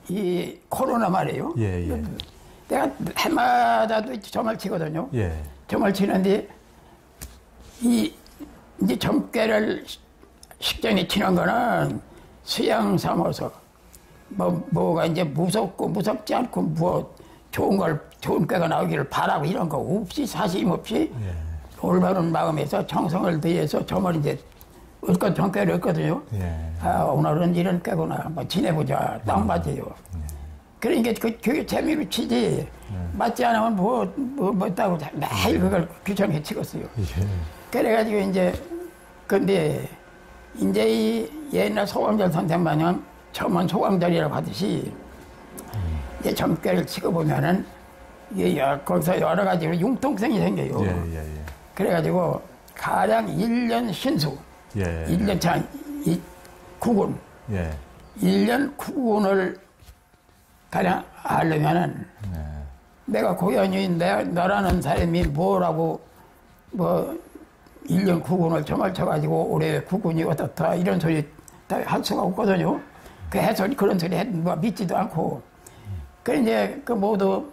이 코로나 말이에요. 예, 예. 내가 해마다도 점을 치거든요. 예. 점을 치는데 이제 점괘를 식전에 치는 거는 수양 삼아서 뭐가 이제 무섭고 무섭지 않고 뭐 좋은 꾀가 나오기를 바라고 이런 거 없이 사심 없이 예. 올바른 마음에서 정성을 다해서 점을 이제 의껏 점괘를 했거든요. 예. 아, 오늘은 이런 꾀구나. 뭐 지내보자. 딱 맞아요. 그러니까 그 재미로 치지. 맞지 않으면 뭐 있다고 매일 그걸 귀찮게 치겠어요. 예. 그래가지고 근데 이제 이 옛날 소강절 선생 마냥 점은 소강절이라고 하듯이 이제 점괘를 치고 보면은 이게 거기서 여러 가지로 융통성이 생겨요. 예, 예, 예. 그래가지고 가령 1년 신수, 예. 1년 차, 9군, 예. 1년 9군을 가령 알려면은 네. 내가 고연히 너라는 사람이 뭐라고 1년 9군을 점을 쳐가지고 올해 9군이 어떻다 이런 소리 다 할 수가 없거든요. 그 해소리 그런 소리 믿지도 않고. 그래 이제 그 모두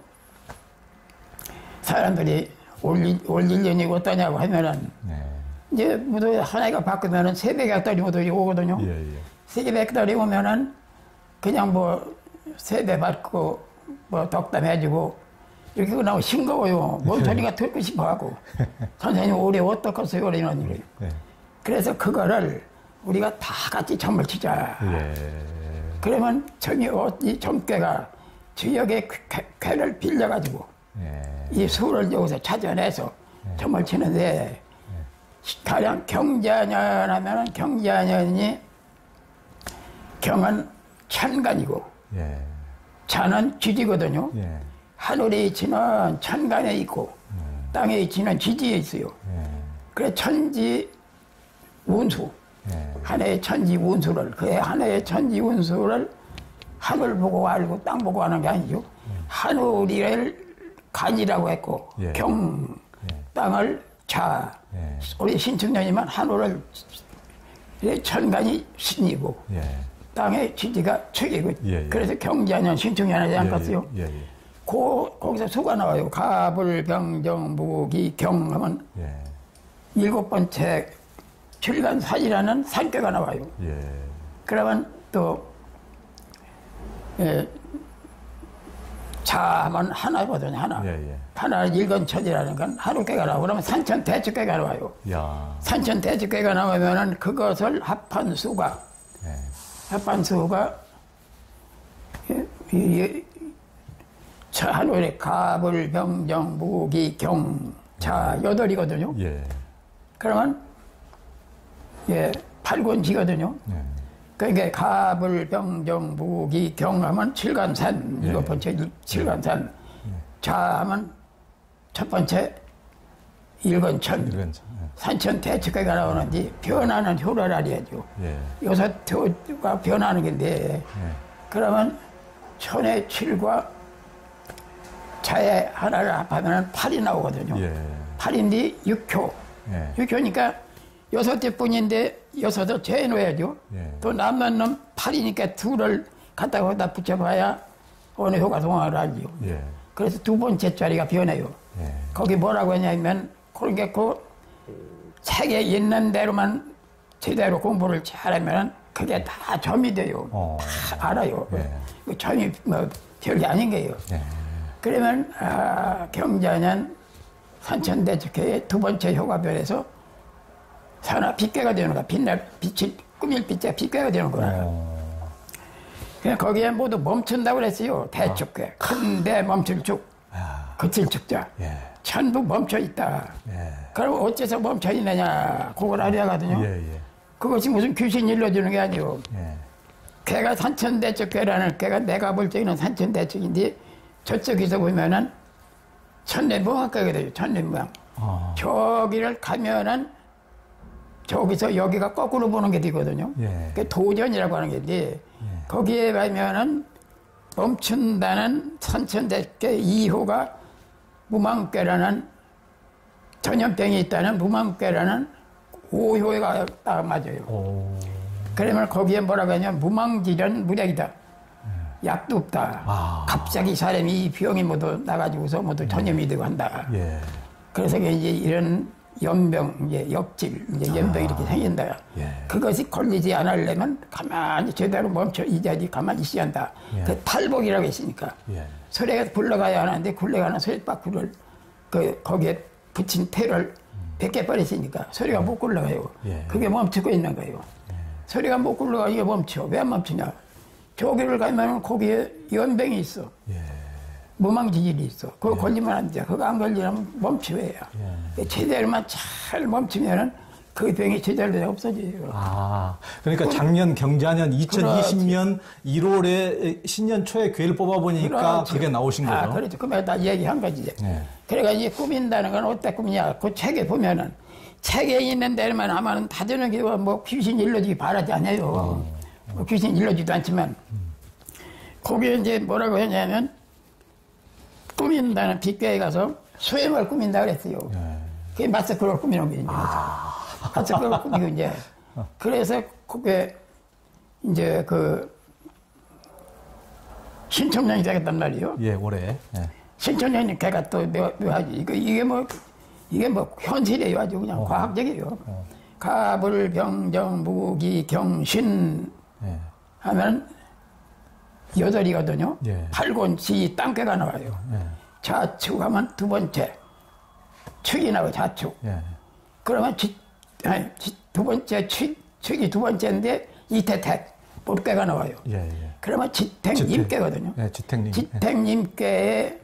사람들이 올 1년이 어떠냐고 하면은 네. 이제 모두 하나가 바꾸면은 300헥달이 모두 오거든요. 예, 예. 300헥달이 오면은 그냥 세배 받고 덕담해주고 이렇게 나오고 싱거워요. 뭔 소리가 듣고 싶어하고 선생님 올해 어떻겠어요? 이런 일이. 네. 그래서 그거를 우리가 다 같이 점을 치자. 예. 그러면 이 점괘가 지역의 쾌를 빌려가지고 예. 이 수를 여기서 찾아내서 점을 치는데 가령 경자년 하면은 경자년이 경은 천간이고 예. 자는 쥐지거든요. 예. 하늘의 이치는 천간에 있고 땅의 이치는 지지에 있어요. 예. 그래 천지 운수, 하나의 천지 운수를 그의 하나의 천지 운수를 하늘 보고 알고 땅 보고 하는 게 아니죠. 하늘을 간이라고 했고 예. 경 땅을 자. 예. 우리 신축년이면 하늘을 천간이 신이고 땅의 지지가 축이고 예, 예. 그래서 경자년 신축년이 하지 않겠어요? 예, 예. 거기서 수가 나와요. 갑을 병정 무기 경 하면 예. 7번째 출간산이라는 산괴가 나와요. 예. 그러면 또 자하면 하나거든요. 하나. 예, 예. 하나 일건천이라는 건 하루괴가 나오고 그러면 산천대축괴가 나와요. 야. 산천대축괴가 나오면은 그것을 합한 수가 하늘에 갑을 병정 무기 경자 8이거든요. 예. 그러면 8권지거든요. 예. 그러니까 갑을 병정 무기 경하면 칠간산 예. 7번째 칠간산 자하면 첫 번째 일건천 산천 대축괴가 나오는데 변하는 효를 알아야죠. 예. 6효가 변하는 건데 그러면 천의 7과 자의 하나를 합하면 8이 나오거든요. 예. 8인데 6효. 예. 6효니까 6대 뿐인데 6을 재놓아야죠. 예. 또 남는 놈 8이니까 2를 갖다가 붙여봐야 어느 효가 동화를 알죠. 예. 그래서 두 번째 자리가 변해요. 예. 거기 뭐라고 했냐면 그런 게 그 책에 있는 대로만 제대로 공부를 잘하면 그게 다 점이 돼요. 다 알아요. 그 점이 별게 아닌 거예요. 그러면 경자년 산천대축회의 두 번째 효가 변해서 산화 빛괴가 되는 거야. 빛을 꾸밀 빛에 빛괴가 되는 거야. 그냥 거기에 모두 멈춘다고 그랬어요. 대축괴. 큰데 멈출 축. 그칠 축자. 전부 멈춰 있다. 그럼 어째서 멈춰 있느냐. 그걸 알아야 하거든요. 그것이 무슨 귀신 일러주는 게 아니고. 걔가 산천대축괴라는 걔가 내가 볼 적에는 산천대축인데 저쪽에서 보면은 천내무항가거든요. 천내무항. 저기를 가면은 저기서 여기가 거꾸로 보는 게 되거든요. 그 도전이라고 하는 게인데 거기에 가면은 멈춘다는 산천대축괴 2호가 무망괴라는 전염병이 있다는 무망괴라는 5호가 딱 맞아요. 그러면 거기에 뭐라고 하냐면 무망지련 무력이다. 약도 없다. 갑자기 사람이 이 병이 모두 나가지고서 모두 전염이 되고 한다. 예. 그래서 이제 이런 연병, 이제 역질, 이제 연병이 이렇게 생긴다. 예. 그것이 걸리지 않으려면 가만히 제대로 멈춰 이 자리 가만히 있어야 한다. 예. 그 탈복이라고 했으니까. 예. 소리가 굴러가야 하는데 굴러가는 소리바퀴를 거기에 붙인 테를 벗겨버렸으니까 소리가 못 굴러가요. 예. 그게 멈추고 있는 거예요. 소리가 못 굴러가게 멈춰. 왜 멈추냐? 조기를 가면 거기에 연병이 있어. 예. 무망지질이 있어. 그거 걸리면 안 돼. 그거 안 걸리면 멈춰야. 제대로만 잘 멈추면은 그 병이 제대로 없어져요. 그러니까 작년 경자년 2020년 1월에 신년 초에 괴를 뽑아보니까 그게 나오신 거죠? 그렇죠. 그러면 다 얘기한 거지. 그래가 이제 꾸민다는 건 어때 꾸미냐? 그 책에 보면은 책에 있는 대로만 하면은 다저는 게 뭐 귀신 일러주기 바라지 않아요. 뭐 귀신 일러주지도 않지만 거기에 이제 뭐라고 했냐면 꾸민다는 빗교에 가서 소염을 꾸민다 그랬어요. 그게 마스크를 꾸미는 게 이제. 마스크를 꾸미고 이제. 그래서 그게 이제 그 신청년이 되겠단 말이에요. 예, 올해. 예. 신청년이 걔가 또 묘하지. 이게 뭐 현실이에요. 아주 그냥 과학적이에요. 가불, 병정, 무기, 경신 하면 8이거든요. 예. 팔곤지 땅괴가 나와요. 좌축하면 두 번째. 축이 나와요, 좌축. 그러면 두 번째, 축이 두 번째인데 이태택, 볼괴가 나와요. 그러면 지택님괴거든요. 지택님. 지택님괴에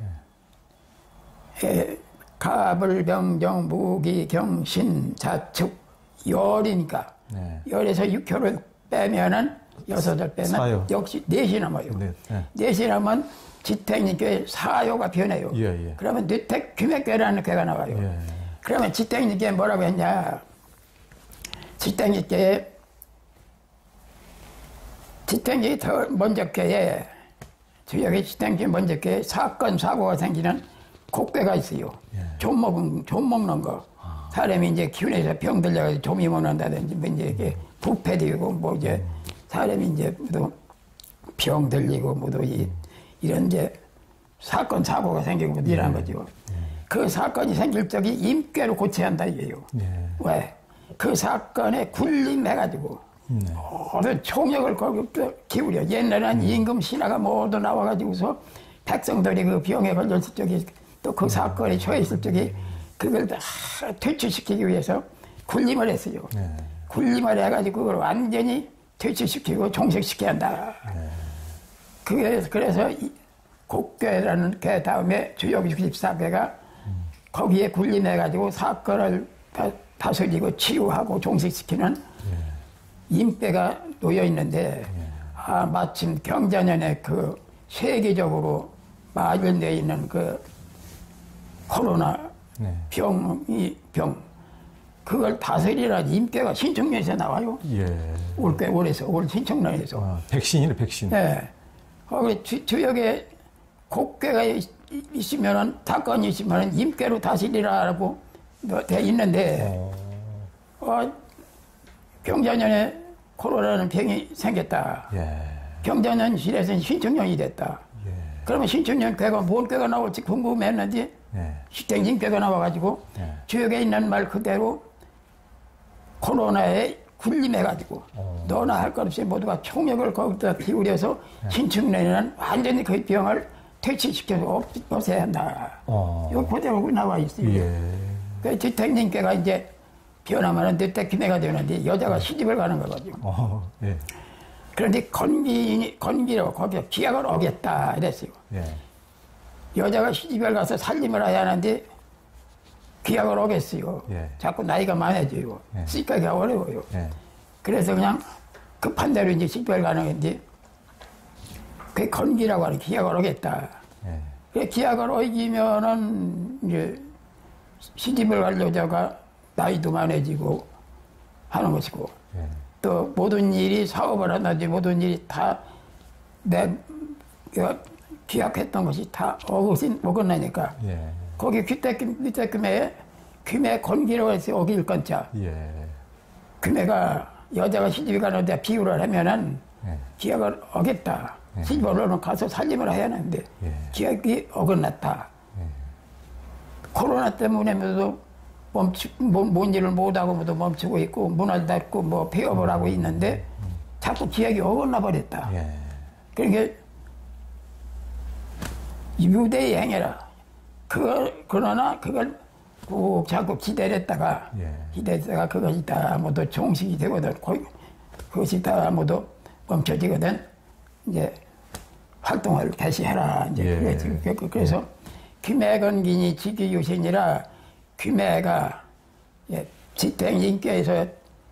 가불, 병정, 무기, 경신, 자축, 열이니까. 열에서 6효를 빼면은 6을 빼면 사요. 역시 4시 남아요. 4시 남으면 지택님께 사요가 변해요. 그러면 뇌택 귀맥괴라는 괴가 나와요. 그러면 지택님께 뭐라고 했냐? 지택님께 더 먼저 괴에 주역의 지택님 먼저 괴에 사건 사고가 생기는 곡괴가 있어요. 좀 먹는 거. 사람이 이제 기운에서 병 들려가지고 좀이 먹는다든지 뭐 이제 이렇게 부패되고 뭐 이제 사람이 이제 모두 병 들리고 모두 이런 이제 사건 사고가 생기고 뭐 이런 거죠. 그 사건이 생길 적이 임괴로 고쳐야 한다 이게요. 왜? 그 사건에 군림해가지고 모든 총력을 거기서 기울여. 옛날에는 임금 신하가 모두 나와가지고서 백성들이 그 병에 걸렸을 적에 또 그 사건에 처했을 적에 그걸 다 퇴치시키기 위해서 군림을 했어요. 군림을 해가지고 그걸 완전히 퇴치시키고 종식시켜야 한다. 그래서 곡괴라는 괴 다음에 주역 64괴가 거기에 군림해가지고 사건을 다스리고 치유하고 종식시키는 임괴가 놓여 있는데 마침 경자년에 그 세계적으로 마련되어 있는 그 코로나 병 그걸 다스리라 임괴가 신청년에서 나와요. 올해서 올 신청년에서. 백신이네 백신. 거기 주역에 곡괴가 있으면은 사건이 있으면은 임괴로 다스리라라고 돼 있는데 경자년에 코로나라는 병이 생겼다. 경자년실에서는 신청년이 됐다. 그러면 신청년 괴가 뭔 괴가 나올지 궁금했는데 시땡진 괴가 나와가지고 주역에 있는 말 그대로 코로나에 군림해가지고 너나 할 것 없이 모두가 총력을 거기다 기울여서 신청년에는 완전히 그 병을 퇴치시켜서 없애야 한다. 이거 그대로 나와 있어요. 그 지택님께가 이제 변하면 뇌택기내가 되는데 여자가 시집을 가는 거거든요. 그런데 건기로 거기서 기약을 어겼다 이랬어요. 여자가 시집을 가서 살림을 해야 하는데 기약을 어겼어요. 자꾸 나이가 많아져요. 쓰기가 어려워요. 그래서 그냥 급한 대로 이제 시집을 가는 건데 그게 건기라고 하는 기약을 어겼다. 그 기약을 어기면은 이제 시집을 갈 여자가 나이도 많아지고 하는 것이고 또 모든 일이 사업을 한다든지 모든 일이 다 기약했던 것이 다 어긋나니까 거기 귀택금에 귀매 건기라고 해서 어길 건자 귀매가 여자가 시집이 가는데 비유를 하면은 기약을 어겼다. 시집으로는 가서 살림을 해야 하는데 기획이 어긋났다. 코로나 때문에 모두 뭔 일을 못하고 모두 멈추고 있고 문을 닫고 뭐 폐업을 하고 있는데 자꾸 기획이 어긋나 버렸다. 그러니까 유대의 행해라. 그러나 그걸 꼭 자꾸 기다렸다가 그것이 다 모두 종식이 되거든. 그것이 다 모두 멈춰지거든. 이제 활동을 다시 해라. 이제 그래서 귀매건기니 지기유신이라 귀매가 집행인께서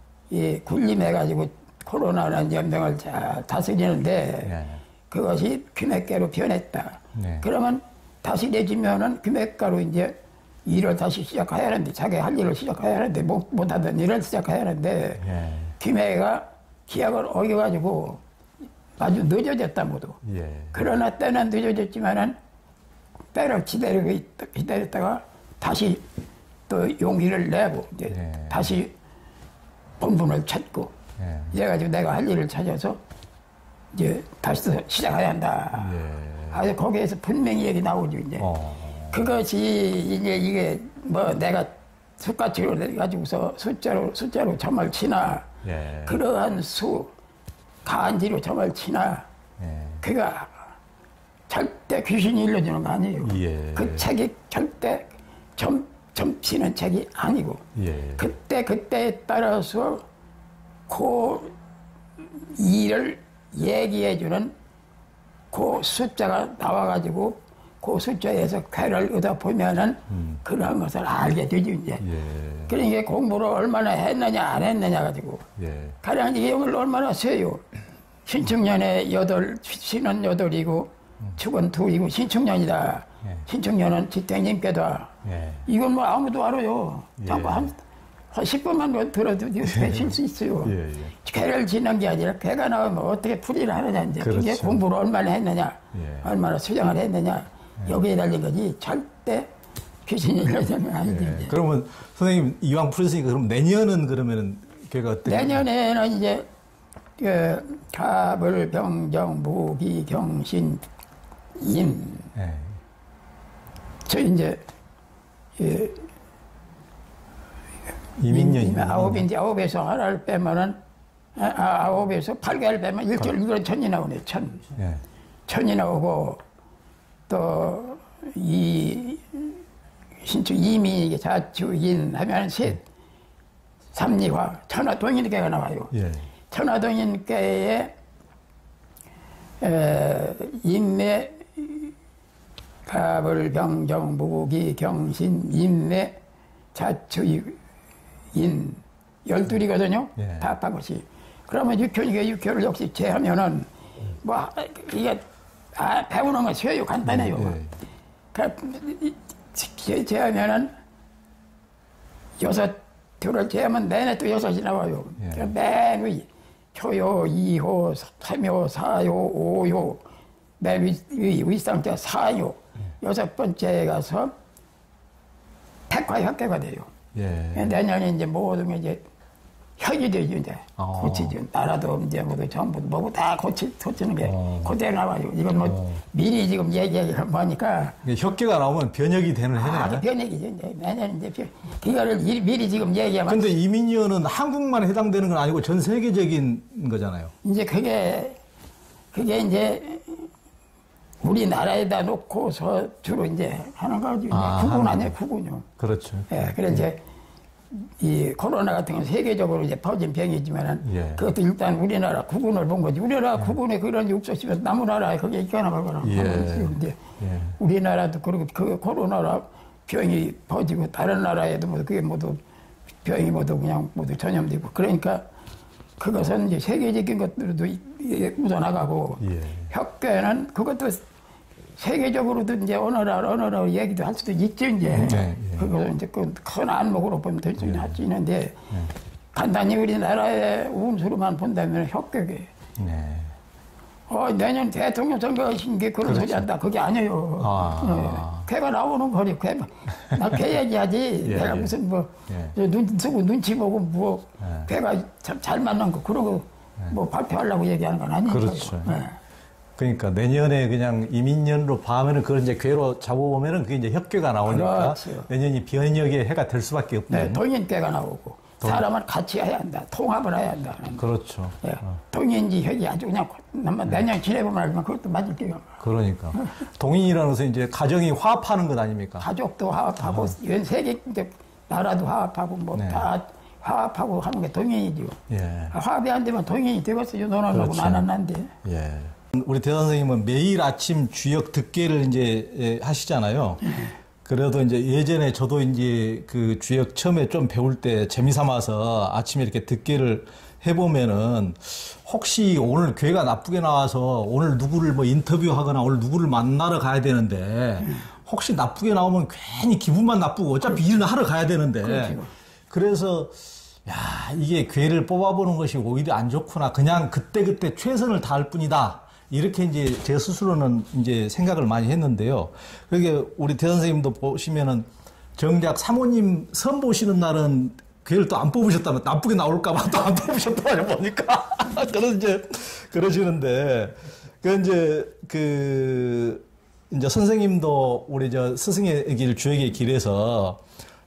군림해가지고 코로나라는 연병을 잘 다스리는데 그것이 귀매가로 변했다. 그러면 다스려지면은 귀매가로 이제 일을 다시 시작해야 하는데 자기 할 일을 시작해야 하는데 못하던 일을 시작해야 하는데 귀매가 기약을 어겨가지고 아주 늦어졌다 모두. 그러나 때는 늦어졌지만은 때를 기다렸다가 다시 또 용기를 내고 이제 다시 본분을 찾고 이래가지고 내가 할 일을 찾아서 이제 다시 또 시작해야 한다. 아주 거기에서 분명히 얘기 나오죠 이제. 그것이 이제 이게 뭐 내가 숫가치로 해가지고서 숫자로 점을 치나 그러한 간지로 점을 치나 그가 절대 귀신이 일러주는 거 아니에요. 그 책이 절대 점 치는 책이 아니고 그때에 따라서 그 일을 얘기해주는 그 숫자가 나와가지고 그 숫자에서 괴를 얻어보면은 그런 것을 알게 되죠 이제. 그러니까 공부를 얼마나 했느냐 안 했느냐 가지고 가령 이게 얼마나 세요. 신축년에 8, 신은 8이고 축은 2이고 신축년이다. 신축년은 지탱님께다. 이건 뭐 아무도 알아요. 한 10분만 들어도 되실 수 있어요. 괴를 지는 게 아니라 괴가 나오면 어떻게 풀이를 하느냐 이제. 그렇죠. 그게 공부를 얼마나 했느냐 얼마나 수정을 했느냐 여기에 달린 거지 절대 귀신이 일러주는 아니지. 그러면 선생님 이왕 풀으시니까 그럼 내년은 그러면은 걔가 어떻게? 내년에는 이제 갑을 병정 무기 경신 임. 저 이제 이민년이 아홉인데 아홉에서 하나를 빼면은 아홉에서 8개를 빼면 이건 천이 나오네. 천이 나오고 또 신축 이민이 자주인 하면 셋 삼리화 천하동인께가 나와요. 천하동인께에 인매 갑을 병정 무기 경신 인매 자주인 12이거든요. 다 빠것이. 그러면 육현이가 육현을 역시 제하면은 뭐 이게 배우는 건 쉬워요. 간단해요. 제하면은 6, 제하면 내내 또 6이 나와요. 맨 위 초요, 2호, 3호, 4호, 5호 맨 윗상자 4요. 6번째에 가서 백화혁계가 돼요. 내년에 이제 모든 게 이제 혁이 되죠, 이제. 고치죠. 나라도 이제 모두 전부 뭐고 다 고치는 게 그대로 나와요. 이건 뭐 미리 지금 얘기하기가 뭐니까. 혁계가 나오면 변혁이 되는 해네요. 변혁이죠. 이제 내년 이제 그거를 미리 지금 얘기하면. 근데 이민년은 한국만 해당되는 건 아니고 전 세계적인 거잖아요. 이제 그게 이제 우리나라에다 놓고서 주로 이제 하는 거죠. 구군 아니에요, 구군요. 그렇죠. 그래 이제 이 코로나 같은 건 세계적으로 이제 퍼진 병이지만은 그것도 일단 우리나라 구군을 본 거지. 우리나라 구군에 그런 육소시면 남은 나라에 그게 있거나 말거나. 우리나라도 그리고 그 코로나라 병이 퍼지고 다른 나라에도 뭐 그게 모두 병이 모두 그냥 모두 전염되고 그러니까 그것은 이제 세계적인 것들도 묻어나가고 혁계는 그것도 세계적으로도 이제 어느 나라 얘기도 할 수도 있죠, 이제. 그거 이제 큰 안목으로 보면 될 수 있는데, 간단히 우리나라의 운수로만 본다면 혁격이. 내년 대통령 선거하신 게 그런 소리 한다. 그게 아니에요. 걔가 나오는 거리, 나 걔 얘기하지. 내가 무슨 눈치 보고 걔가 잘 맞는 거, 그러고 발표하려고 얘기하는 건 아니니까. 그렇죠. 그러니까 내년에 그냥 이민년으로 봐면은 그걸 이제 괴로 잡아보면은 그게 이제 혁괴가 나오니까 그렇죠. 내년이 변혁의 해가 될 수밖에 없는. 네, 동인께가 나오고 사람을 같이 해야 한다. 통합을 해야 한다. 그렇죠. 예, 동인지 혁이 아주 그냥 내년 지내보면 알면 그것도 맞을 게요. 그러니까 동인이라는 것은 이제 가정이 화합하는 것 아닙니까? 가족도 화합하고 연 세계 나라도 화합하고 뭐 다 화합하고 하는 게 동인이죠. 예. 화합이 안 되면 동인이 되겠어요. 논하려고 그렇죠. 나눴는데. 예. 우리 대 선생님은 매일 아침 주역 듣기를 이제 하시잖아요. 그래도 이제 예전에 저도 이제 그 주역 처음에 좀 배울 때 재미삼아서 아침에 이렇게 듣기를 해보면은 혹시 오늘 괴가 나쁘게 나와서 오늘 누구를 뭐 인터뷰하거나 오늘 누구를 만나러 가야 되는데 혹시 나쁘게 나오면 괜히 기분만 나쁘고 어차피 일은 하러 가야 되는데 그렇죠. 그래서 야, 이게 괴를 뽑아보는 것이 오히려 안 좋구나. 그냥 그때그때 최선을 다할 뿐이다. 이렇게 이제 제 스스로는 이제 생각을 많이 했는데요. 그러게 우리 대 선생님도 보시면은 정작 사모님 선 보시는 날은 괴를 또 안 뽑으셨다면 나쁘게 나올까봐 또 안 뽑으셨다고 보니까. 그래서 이제 그러시는데. 이제 선생님도 우리 저 스승의 길, 주역의 길에서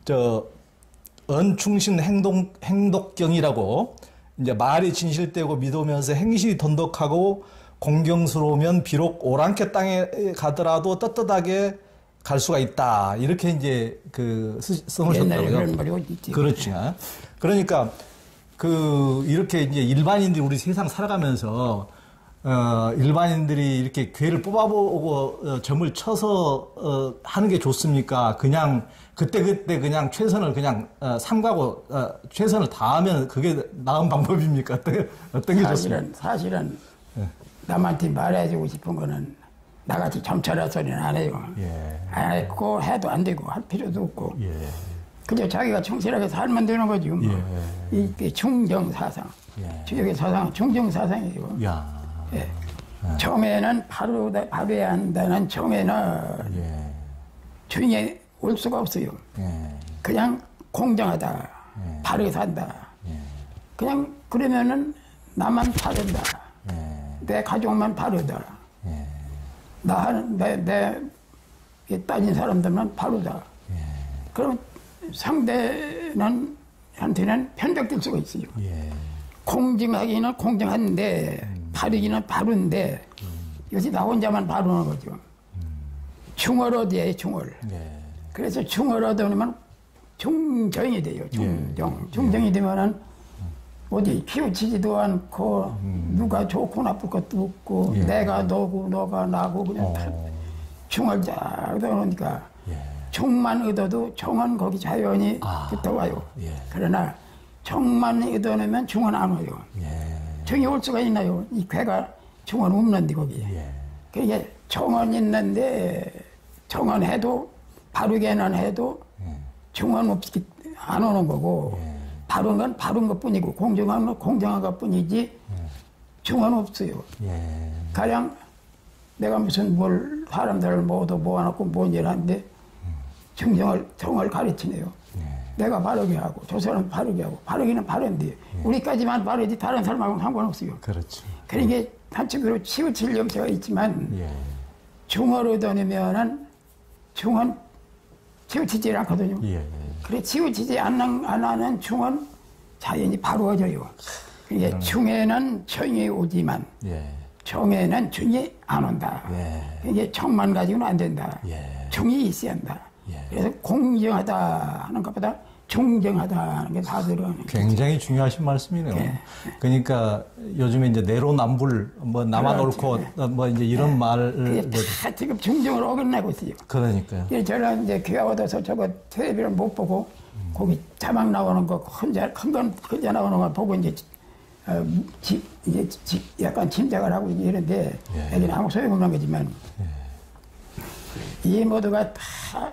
언충신 행독경이라고 이제 말이 진실되고 믿으면서 행실이 돈독하고 공경스러우면 비록 오랑캐 땅에 가더라도 떳떳하게 갈 수가 있다. 이렇게 이제 써놓으셨더라고요. 그렇죠. 그러니까 이렇게 이제 일반인들이 우리 세상 살아가면서 일반인들이 이렇게 괴를 뽑아보고 점을 쳐서 하는 게 좋습니까? 그냥 그때 그냥 최선을 그냥 삼가고 최선을 다하면 그게 나은 방법입니까? 어떤 게 좋습니까? 사실은 남한테 말해주고 싶은 거는 나같이 점쳐라 소리는 안 해요. 예. 안 했고 해도 안 되고 할 필요도 없고 예. 그저 자기가 충실하게 살면 되는 거지. 뭐. 예. 이게 충정사상. 예. 주역의 사상은 충정사상이에요. 야. 예. 정에는 바로야 한다는 정에는 예. 중에 올 수가 없어요. 예. 그냥 공정하다. 예. 바르게 산다. 예. 그냥 그러면은 나만 바른다. 예. 내 가족만 바르다. 예. 내 따진 사람들만 바르다. 예. 그럼 상대는 한테는 편벽될 수가 있어요. 예. 공정하기는 공정한데 바르기는 바른데 이것이 나 혼자만 바르는 거죠. 충을 얻어야 충을. 예. 그래서 충을 얻으면 중정이 돼요. 중정이 되면은 어디 피우치지도 않고 누가 좋고 나쁠 것도 없고 예. 내가 너고 너가 나고 그냥 다 충을 잘 얻어놓으니까 예. 충만 얻어도 정은 거기 자연히 붙어와요. 예. 그러나 정만 얻어내면 충은 안 와요. 예. 정이 올 수가 있나요? 이 괴가 정은 없는데 거기에. 예. 그게 정은 있는데 정은 해도 바르게는 해도 정은 없이 안 오는 거고 바른 건 바른 것뿐이고 공정한 건 공정한 것뿐이지 정은 없어요. 예. 가령 내가 무슨 뭘 사람들을 모두 모아놓고 뭔 일을 하는데 정을 가르치네요. 내가 바르게 하고 저 사람 바르게 하고 바르기는 바른데 우리까지만 바르지 다른 사람하고는 상관없어요. 그렇죠. 그러니까 한쪽으로 치우칠 염세가 있지만 예. 중을 얻어내면은 중은 치우치지 않거든요. 예. 그래 치우치지 안 하는 중은 자연히 바로워져요. 그러니까 중에는 정이 오지만 예. 정에는 중이 안 온다. 예. 이게 정만 가지고는 안 된다. 예. 중이 있어야 한다. 예. 그래서 공정하다 하는 것보다 중정하다 하는 게 다 들어가는 굉장히 중요하신 말씀이네요. 예. 그러니까 요즘에 이제 내로남불, 뭐 나만 그렇지. 옳고, 뭐 이제 이런 말을. 그게 다 지금 중정을 어긋나고 있어요. 그러니까요. 그래서 저는 이제 귀가 얻어서 저거 텔레비를 못 보고 거기 자막 나오는 거 혼자 큰 건 혼자 나오는 거 보고 이제 약간 짐작을 하고 이러는데 여기는 아무 소용없는 거지만 이 모두가 다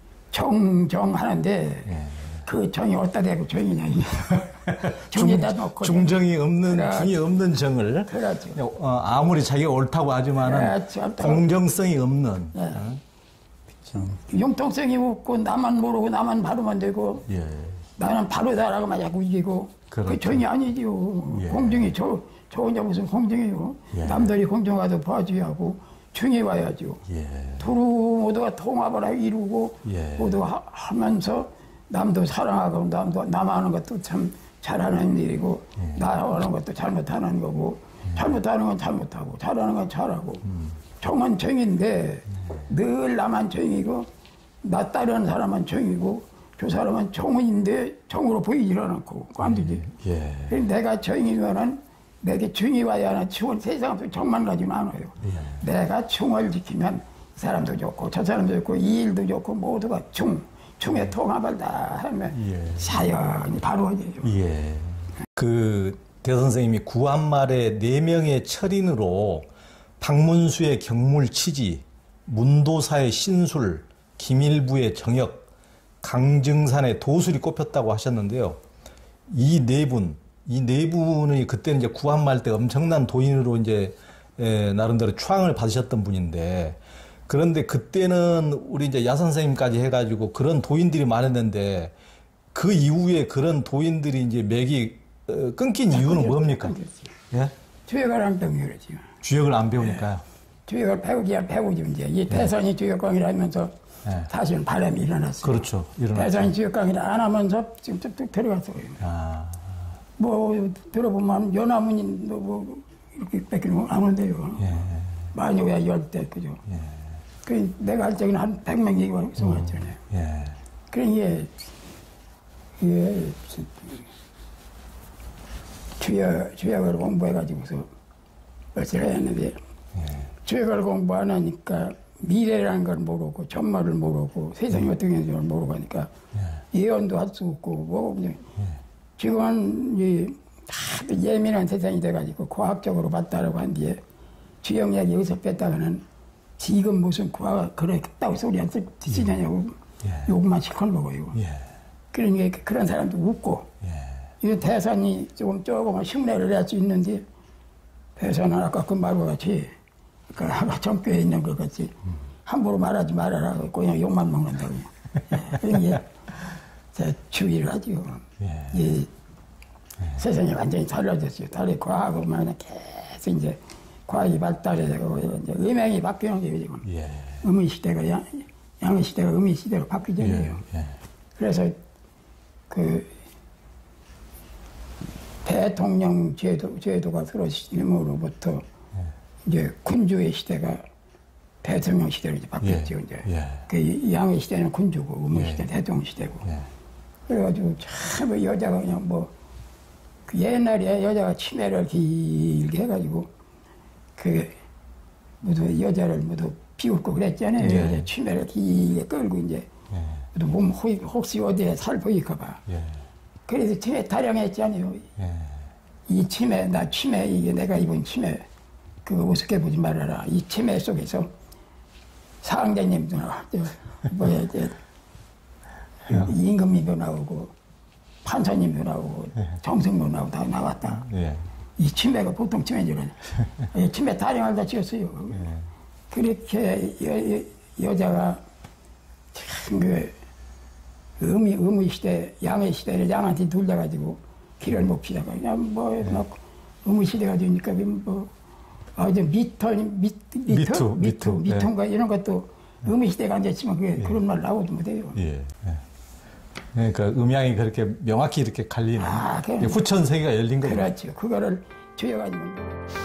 정정하는데 그 정이 어디다 대고 정이냐 중에다 놓고 중정이 없는 그렇죠. 중이 없는 정을 그렇죠. 아무리 자기가 옳다고 하지만은 그렇죠. 공정성이 없는 융통성이 없고 나만 모르고 나만 바르면 되고 예. 나는 바로다라고만 자꾸 이기고 그렇죠. 그 정이 아니지요. 예. 공정이 저 혼자 무슨 공정이요. 예. 남들이 공정하도 봐줘야하고 중에 와야죠. 예. 두루 모두가 통합을 이루고 예. 모두 하면서 남도 사랑하고 남도 남하는 것도 참 잘하는 일이고 예. 나하는 것도 잘못하는 거고 잘못하는 건 잘못하고 잘하는 건 잘하고 정은 정인데 늘 나만 정이고 나 따르는 사람은 정이고 저 사람은 정인데 정으로 보이질 않고 안 되지. 예. 내가 정이면은 내게 정이 와야 하나 충을 세상에서 정만 가지는 않아요. 예. 내가 충을 지키면 이 사람도 좋고 저 사람도 좋고 이 일도 좋고 모두가 충의 통합을 다 하면 예. 사연이 바로워져요. 예. 그 대선생님이 구한말에 4명의 철인으로 박문수의 경물치지, 문도사의 신술, 김일부의 정역, 강증산의 도술이 꼽혔다고 하셨는데요. 이 네 분이 그때는 이제 구한말 때 엄청난 도인으로 이제 나름대로 추앙을 받으셨던 분인데, 그런데 그때는 우리 이제 야 선생님까지 해가지고 그런 도인들이 많았는데 그 이후에 그런 도인들이 이제 맥이 끊긴 이유는 뭡니까? 예? 주역을 안 배우면 그러지. 주역을 안 배우니까요. 주역을 배우지 이제 이 대선이 주역강의를 하면서 예. 사실은 바람이 일어났어요. 그렇죠. 일어났죠. 대선이 주역강의를 안 하면서 지금 뚝뚝 들어갔어요. 아. 뭐 들어보면 연화문인 뭐 이렇게 뺏기는 거 안 온대요. 예. 많이 왜 열대 그죠. 예. 그 내가 할 적에는 한 100명이 왔잖아요. 예. 그러니까 이게 주역을 공부해가지고서 벌써 했는데 주역을 공부 안 하니까 미래라는 걸 모르고 전말을 모르고 세상이 어떻게 되는지 모르고 하니까 예언도 할 수 없고 뭐 지금은 이 다들 예민한 세상이 돼가지고 과학적으로 봤다라고 한 뒤에 주역 얘기 여기서 뺐다가는 지금 무슨 과학 그랬다고 소리 안 듣시냐고 욕만 시컬 먹어요. 그러니까 그런 사람도 웃고 이 대선이 조금 흉내를 낼 수 있는데 대선은 아까 그 말과 같이 그 정교에 있는 것 같이 함부로 말하지 말아라 그냥 욕만 먹는다고. 그러니까 제가 주의를 하죠. 세상이 완전히 달라졌어요. 달리 과학으로만 계속 이제 과학이 발달해가고 이제 음행이 바뀌는 거예요 지금. 음의 시대가 양의 시대가 음의 시대로 바뀌잖아요. 그래서 그 대통령 제도가 들어짐으로부터 이제 군주의 시대가 대통령 시대로 이제 바뀌었죠. 이제 그 양의 시대는 군주고 음의 시대는 대통령 시대고. 그래가지고 참 여자가 그냥 그 옛날에 여자가 치매를 길게 해가지고 그 모두 여자를 모두 비웃고 그랬잖아요. 여자 치매를 길게 끌고 이제 모두 몸 혹시 어디에 살 보일까봐. 그래서 치매 타령했잖아요. 이 치매, 나 치매, 이게 내가 입은 치매, 그거 우습게 보지 말아라. 이 치매 속에서 사항자님도 나왔죠. 임금님도 나오고, 판사님도 나오고, 정승도 나오고 다 나왔다. 이 치매가 보통 치매인 줄 알아요. 치매 타령을 다 지었어요. 그렇게 여자가 참 음의 시대, 양의 시대를 양한테 돌려가지고 길을 못 피다가 그냥 음의 시대가 되니까 아주 미터인가 이런 것도 음의 시대가 앉았지만 그런 말 나오지 못해요. 그러니까 음양이 그렇게 명확히 이렇게 갈리는 후천 세계가 열린 거죠. 그렇죠. 그거를 조여가지고.